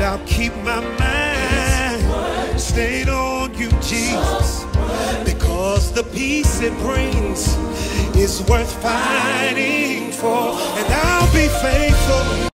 I'll keep my mind stayed on you, Jesus, because the peace it brings is worth fighting for, and I'll be faithful.